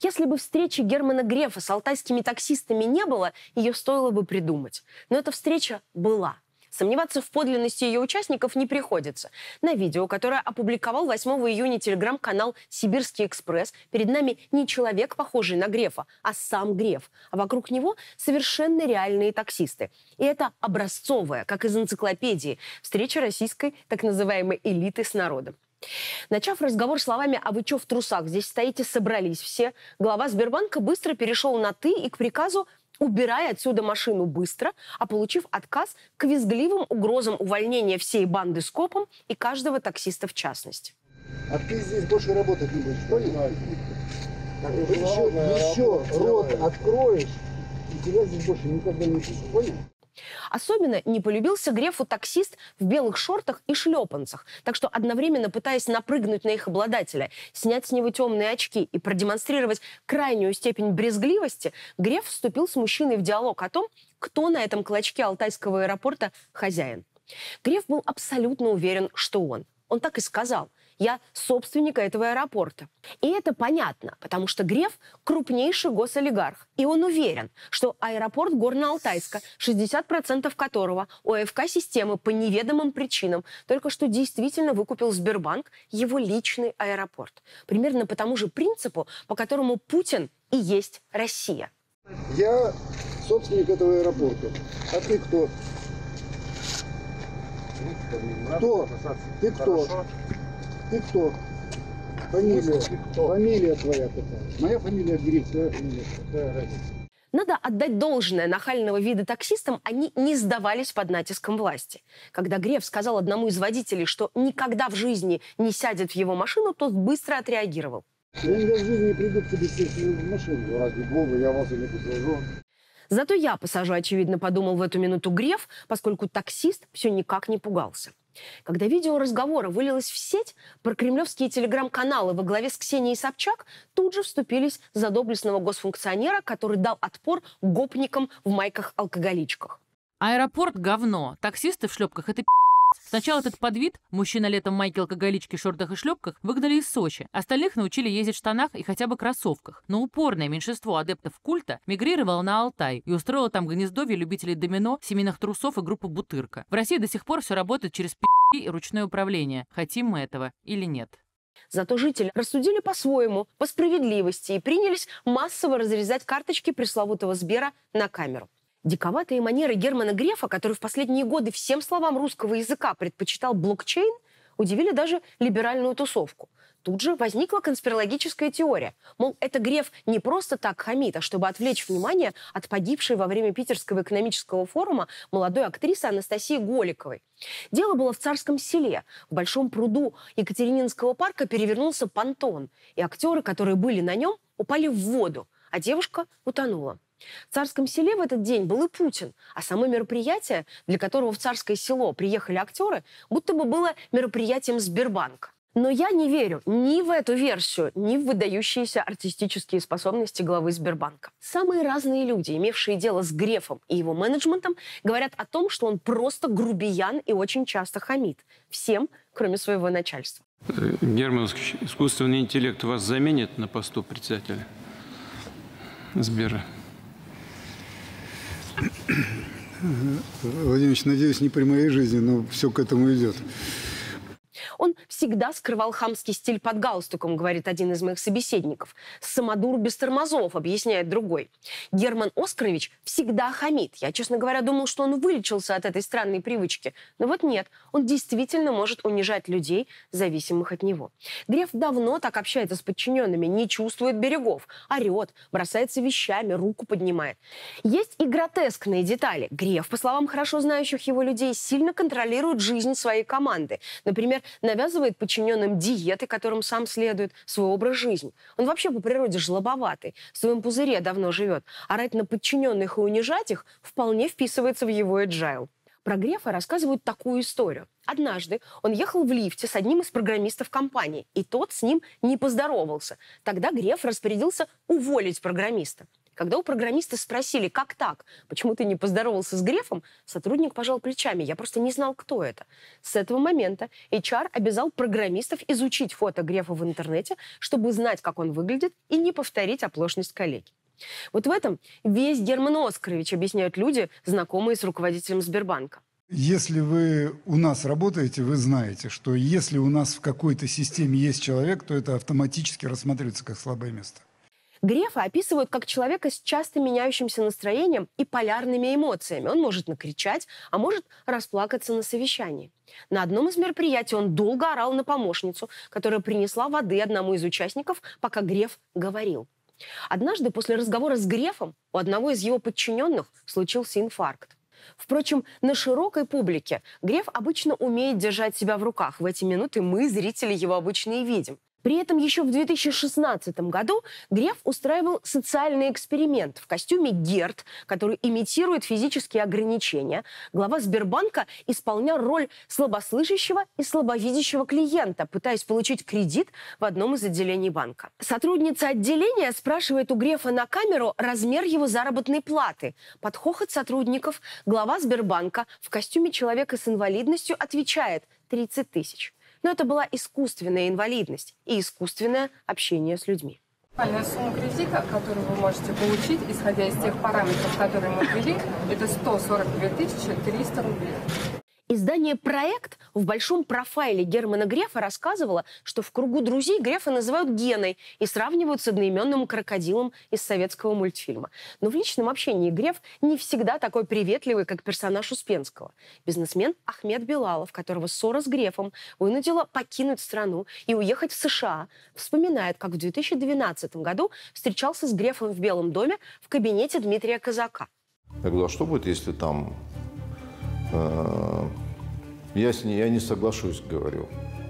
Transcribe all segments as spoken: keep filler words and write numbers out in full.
Если бы встречи Германа Грефа с алтайскими таксистами не было, ее стоило бы придумать. Но эта встреча была. Сомневаться в подлинности ее участников не приходится. На видео, которое опубликовал восьмого июня телеграм-канал «Сибирский экспресс», перед нами не человек, похожий на Грефа, а сам Греф. А вокруг него совершенно реальные таксисты. И это образцовая, как из энциклопедии, встреча российской так называемой элиты с народом. Начав разговор словами «А вы чё в трусах? Здесь стоите, собрались все», глава Сбербанка быстро перешел на «ты» и к приказу «убирай отсюда машину быстро», а получив отказ, к визгливым угрозам увольнения всей банды скопом и каждого таксиста в частности. А ты здесь больше работать не будешь, понял? Еще, еще рот откроешь, и тебя здесь больше никогда не пишут, понял? Особенно не полюбился Грефу таксист в белых шортах и шлепанцах. Так что, одновременно пытаясь напрыгнуть на их обладателя, снять с него темные очки и продемонстрировать крайнюю степень брезгливости, Греф вступил с мужчиной в диалог о том, кто на этом клочке алтайского аэропорта хозяин. Греф был абсолютно уверен, что он. Он так и сказал: «Я собственник этого аэропорта». И это понятно, потому что Греф – крупнейший госолигарх. И он уверен, что аэропорт Горно-Алтайска, шестьдесят процентов которого ОФК-системы по неведомым причинам только что действительно выкупил Сбербанк, его личный аэропорт. Примерно по тому же принципу, по которому Путин и есть Россия. Я собственник этого аэропорта. А ты кто? Кто? Ты кто? Ты кто? Фамилия. Кто? Фамилия твоя какая? Моя фамилия Гриф, твоя фамилия. Какая разница? Надо отдать должное нахального вида таксистам, они не сдавались под натиском власти. Когда Греф сказал одному из водителей, что никогда в жизни не сядет в его машину, тот быстро отреагировал. Я никогда в жизни не приду к тебе сесть в машину. Ради бога, я вас и не посажу. Зато я посажу, очевидно, подумал в эту минуту Греф, поскольку таксист все никак не пугался. Когда видео разговора вылилось в сеть, прокремлевские телеграм-каналы во главе с Ксенией Собчак тут же вступились за доблестного госфункционера, который дал отпор гопникам в майках-алкоголичках. Аэропорт – говно, таксисты в шлепках – это пи***. Сначала этот подвид, мужчина летом в майке, алкоголичке, шортах и шлепках, выгнали из Сочи. Остальных научили ездить в штанах и хотя бы кроссовках. Но упорное меньшинство адептов культа мигрировало на Алтай и устроило там гнездовье любителей домино, семейных трусов и группу «Бутырка». В России до сих пор все работает через пи*** и ручное управление. Хотим мы этого или нет. Зато жители рассудили по-своему, по справедливости, и принялись массово разрезать карточки пресловутого Сбера на камеру. Диковатые манеры Германа Грефа, который в последние годы всем словам русского языка предпочитал блокчейн, удивили даже либеральную тусовку. Тут же возникла конспирологическая теория. Мол, это Греф не просто так хамит, а чтобы отвлечь внимание от погибшей во время Питерского экономического форума молодой актрисы Анастасии Голиковой. Дело было в Царском Селе. В большом пруду Екатерининского парка перевернулся понтон, и актеры, которые были на нем, упали в воду, а девушка утонула. В Царском Селе в этот день был и Путин, а само мероприятие, для которого в Царское Село приехали актеры, будто бы было мероприятием Сбербанка. Но я не верю ни в эту версию, ни в выдающиеся артистические способности главы Сбербанка. Самые разные люди, имевшие дело с Грефом и его менеджментом, говорят о том, что он просто грубиян и очень часто хамит. Всем, кроме своего начальства. Герман, искусственный интеллект вас заменит на посту председателя Сбера? Владимир Ильич, надеюсь, не при моей жизни, но все к этому идет. Он всегда скрывал хамский стиль под галстуком, говорит один из моих собеседников. Самодур без тормозов, объясняет другой. Герман Оскарович всегда хамит. Я, честно говоря, думал, что он вылечился от этой странной привычки. Но вот нет, он действительно может унижать людей, зависимых от него. Греф давно так общается с подчиненными, не чувствует берегов, орет, бросается вещами, руку поднимает. Есть и гротескные детали. Греф, по словам хорошо знающих его людей, сильно контролирует жизнь своей команды. Например, навязывает подчиненным диеты, которым сам следует, свой образ жизни. Он вообще по природе жлобоватый, в своем пузыре давно живет. Орать на подчиненных и унижать их вполне вписывается в его эджайл. Про Грефа рассказывают такую историю. Однажды он ехал в лифте с одним из программистов компании, и тот с ним не поздоровался. Тогда Греф распорядился уволить программиста. Когда у программиста спросили, как так, почему ты не поздоровался с Грефом, сотрудник пожал плечами, я просто не знал, кто это. С этого момента эйч ар обязал программистов изучить фото Грефа в интернете, чтобы знать, как он выглядит, и не повторить оплошность коллеги. Вот в этом весь Герман Оскарович, объясняют люди, знакомые с руководителем Сбербанка. Если вы у нас работаете, вы знаете, что если у нас в какой-то системе есть человек, то это автоматически рассматривается как слабое место. Грефа описывают как человека с часто меняющимся настроением и полярными эмоциями. Он может накричать, а может расплакаться на совещании. На одном из мероприятий он долго орал на помощницу, которая принесла воды одному из участников, пока Греф говорил. Однажды после разговора с Грефом у одного из его подчиненных случился инфаркт. Впрочем, на широкой публике Греф обычно умеет держать себя в руках. В эти минуты мы, зрители, его обычно и видим. При этом еще в две тысячи шестнадцатом году Греф устраивал социальный эксперимент. В костюме Герд, который имитирует физические ограничения, глава Сбербанка исполнял роль слабослышащего и слабовидящего клиента, пытаясь получить кредит в одном из отделений банка. Сотрудница отделения спрашивает у Грефа на камеру размер его заработной платы. Под хохот сотрудников глава Сбербанка в костюме человека с инвалидностью отвечает тридцать тысяч. Но это была искусственная инвалидность и искусственное общение с людьми. Максимальная сумма кредита, которую вы можете получить, исходя из тех параметров, которые мы ввели, это сто сорок две тысячи триста рублей. Издание «Проект» в большом профайле Германа Грефа рассказывало, что в кругу друзей Грефа называют Геной и сравнивают с одноименным крокодилом из советского мультфильма. Но в личном общении Греф не всегда такой приветливый, как персонаж Успенского. Бизнесмен Ахмед Билалов, которого ссора с Грефом вынудила покинуть страну и уехать в США, вспоминает, как в две тысячи двенадцатом году встречался с Грефом в Белом доме в кабинете Дмитрия Казака. Я говорю, а что будет, если там... Я, с ней, я не соглашусь, говорю,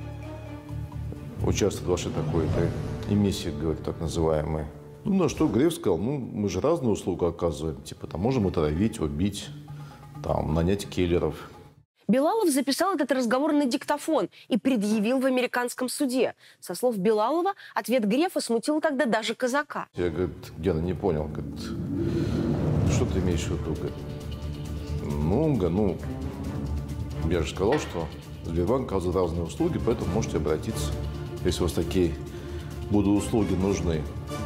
участвовать в вашей такой-то эмиссии, говорю, так называемой. Ну, на что Греф сказал, ну, мы же разные услуги оказываем, типа, там, можем отравить, убить, там, нанять киллеров. Билалов записал этот разговор на диктофон и предъявил в американском суде. Со слов Билалова, ответ Грефа смутил тогда даже Казака. Я, говорит, Гена, не понял, говорит, что ты имеешь в виду, говорит. Ну, ну, я же сказал, что Сбербанк оказывает разные услуги, поэтому можете обратиться, если у вас такие будут услуги нужны.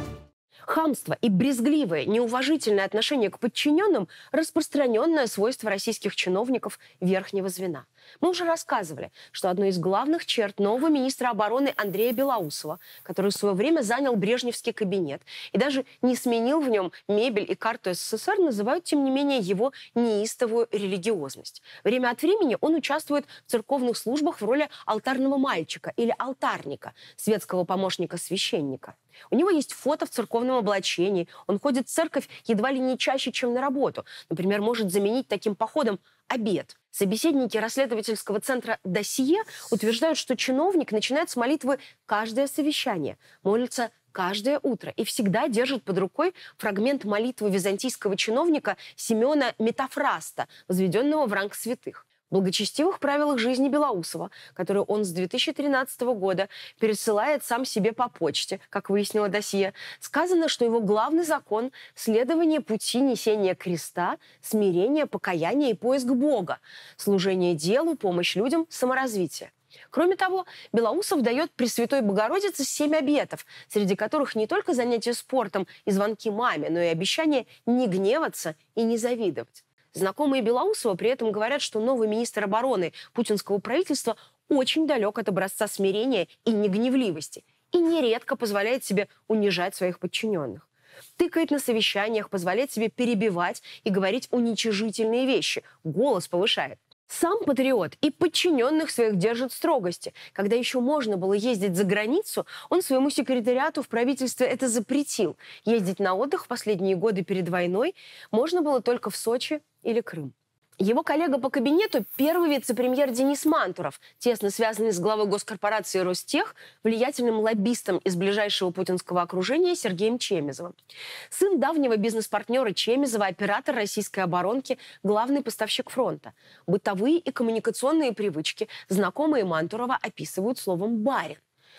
Хамство и брезгливое, неуважительное отношение к подчиненным – распространенное свойство российских чиновников верхнего звена. Мы уже рассказывали, что одной из главных черт нового министра обороны Андрея Белоусова, который в свое время занял брежневский кабинет и даже не сменил в нем мебель и карту эс эс эс эр, называют, тем не менее, его неистовую религиозность. Время от времени он участвует в церковных службах в роли алтарного мальчика или алтарника, светского помощника священника. У него есть фото в церковном облачении. Он ходит в церковь едва ли не чаще, чем на работу. Например, может заменить таким походом обед. Собеседники расследовательского центра «Досье» утверждают, что чиновник начинает с молитвы каждое совещание, молится каждое утро и всегда держит под рукой фрагмент молитвы византийского чиновника Симеона Метафраста, возведенного в ранг святых. В благочестивых правилах жизни Белоусова, которые он с две тысячи тринадцатого года пересылает сам себе по почте, как выяснило «Досье», сказано, что его главный закон – следование пути несения креста, смирение, покаяние и поиск Бога, служение делу, помощь людям, саморазвитие. Кроме того, Белоусов дает Пресвятой Богородице семь обетов, среди которых не только занятия спортом и звонки маме, но и обещание не гневаться и не завидовать. Знакомые Белоусова при этом говорят, что новый министр обороны путинского правительства очень далек от образца смирения и негневливости и нередко позволяет себе унижать своих подчиненных. Тыкает на совещаниях, позволяет себе перебивать и говорить уничижительные вещи, голос повышает. Сам патриот и подчиненных своих держит в строгости. Когда еще можно было ездить за границу, он своему секретариату в правительстве это запретил. Ездить на отдых в последние годы перед войной можно было только в Сочи или Крым. Его коллега по кабинету – первый вице-премьер Денис Мантуров, тесно связанный с главой госкорпорации «Ростех», влиятельным лоббистом из ближайшего путинского окружения Сергеем Чемезовым. Сын давнего бизнес-партнера Чемезова, оператор российской оборонки, главный поставщик фронта. Бытовые и коммуникационные привычки знакомые Мантурова описывают словом «барин».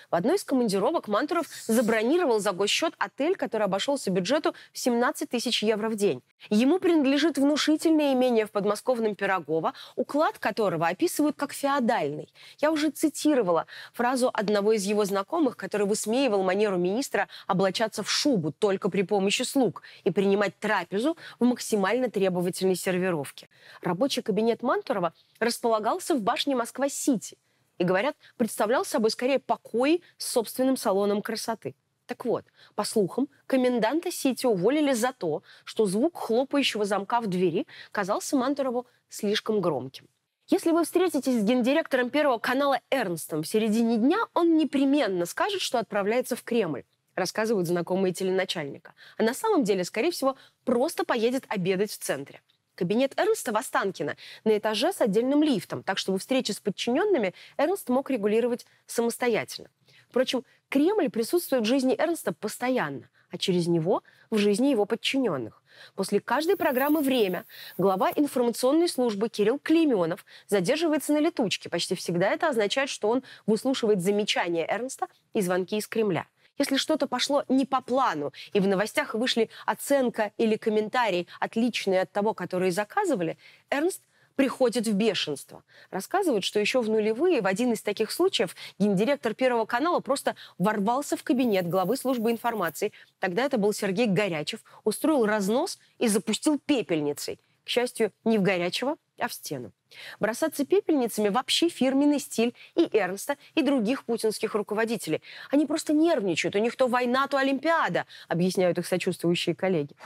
В одной из командировок Мантуров забронировал за госсчет отель, который обошелся бюджету в семнадцать тысяч евро в день. Ему принадлежит внушительное имение в подмосковном Пирогово, уклад которого описывают как феодальный. Я уже цитировала фразу одного из его знакомых, который высмеивал манеру министра облачаться в шубу только при помощи слуг и принимать трапезу в максимально требовательной сервировке. Рабочий кабинет Мантурова располагался в башне Москва-Сити и, говорят, представлял собой скорее покой с собственным салоном красоты. Так вот, по слухам, коменданта Сити уволили за то, что звук хлопающего замка в двери казался Мантурову слишком громким. Если вы встретитесь с гендиректором Первого канала Эрнстом в середине дня, он непременно скажет, что отправляется в Кремль, рассказывают знакомые теленачальника. А на самом деле, скорее всего, просто поедет обедать в центре. Кабинет Эрнста в Останкино на этаже с отдельным лифтом, так чтобы встречи с подчиненными Эрнст мог регулировать самостоятельно. Впрочем, Кремль присутствует в жизни Эрнста постоянно, а через него в жизни его подчиненных. После каждой программы «Время» глава информационной службы Кирилл Клейменов задерживается на летучке. Почти всегда это означает, что он выслушивает замечания Эрнста и звонки из Кремля. Если что-то пошло не по плану, и в новостях вышли оценка или комментарий, отличные от того, которые заказывали, Эрнст приходит в бешенство. Рассказывают, что еще в нулевые в один из таких случаев гендиректор Первого канала просто ворвался в кабинет главы службы информации. Тогда это был Сергей Горячев, устроил разнос и запустил пепельницей. К счастью, не в Горячего, а в стену. Бросаться пепельницами вообще фирменный стиль и Эрнста, и других путинских руководителей. Они просто нервничают, у них то война, то Олимпиада, объясняют их сочувствующие коллеги.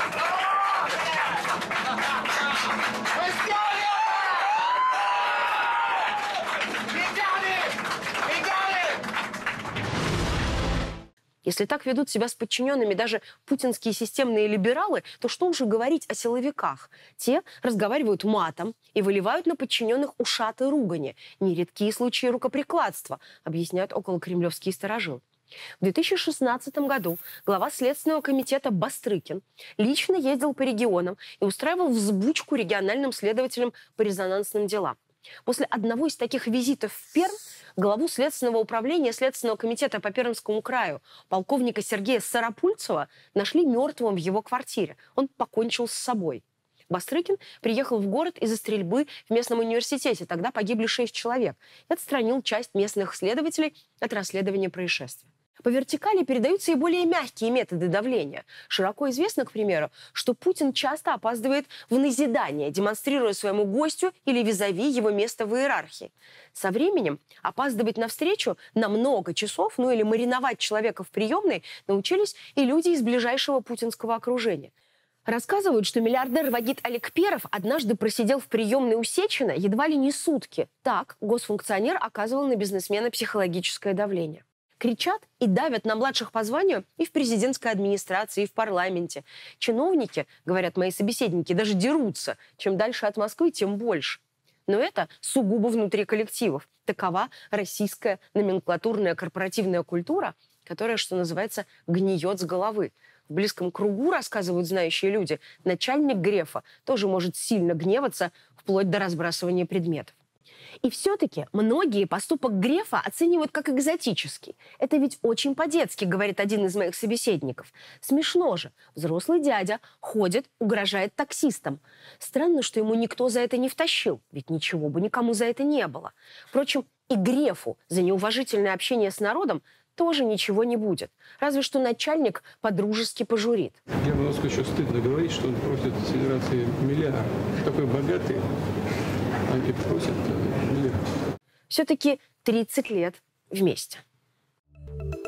Если так ведут себя с подчиненными даже путинские системные либералы, то что уже говорить о силовиках? Те разговаривают матом и выливают на подчиненных ушаты ругани. Нередкие случаи рукоприкладства, объясняют околокремлевские старожилы. В две тысячи шестнадцатом году глава Следственного комитета Бастрыкин лично ездил по регионам и устраивал взбучку региональным следователям по резонансным делам. После одного из таких визитов в Пермь главу Следственного управления Следственного комитета по Пермскому краю полковника Сергея Сарапульцева нашли мертвым в его квартире. Он покончил с собой. Бастрыкин приехал в город из-за стрельбы в местном университете. Тогда погибли шесть человек. И отстранил часть местных следователей от расследования происшествия. По вертикали передаются и более мягкие методы давления. Широко известно, к примеру, что Путин часто опаздывает в назидание, демонстрируя своему гостю или визави его место в иерархии. Со временем опаздывать на встречу на много часов, ну или мариновать человека в приемной научились и люди из ближайшего путинского окружения. Рассказывают, что миллиардер Вагит Аликперов однажды просидел в приемной у Сечина едва ли не сутки. Так госфункционер оказывал на бизнесмена психологическое давление. Кричат и давят на младших по званию и в президентской администрации, и в парламенте. Чиновники, говорят мои собеседники, даже дерутся. Чем дальше от Москвы, тем больше. Но это сугубо внутри коллективов. Такова российская номенклатурная корпоративная культура, которая, что называется, гниет с головы. В близком кругу, рассказывают знающие люди, начальник Грефа тоже может сильно гневаться вплоть до разбрасывания предметов. И все-таки многие поступок Грефа оценивают как экзотический. Это ведь очень по-детски, говорит один из моих собеседников. Смешно же. Взрослый дядя ходит, угрожает таксистам. Странно, что ему никто за это не втащил, ведь ничего бы никому за это не было. Впрочем, и Грефу за неуважительное общение с народом тоже ничего не будет. Разве что начальник по-дружески пожурит. Германову еще стыдно говорить, что он просит Федерации миллиард. Такой богатый. Они просят миллиард. Все-таки тридцать лет вместе.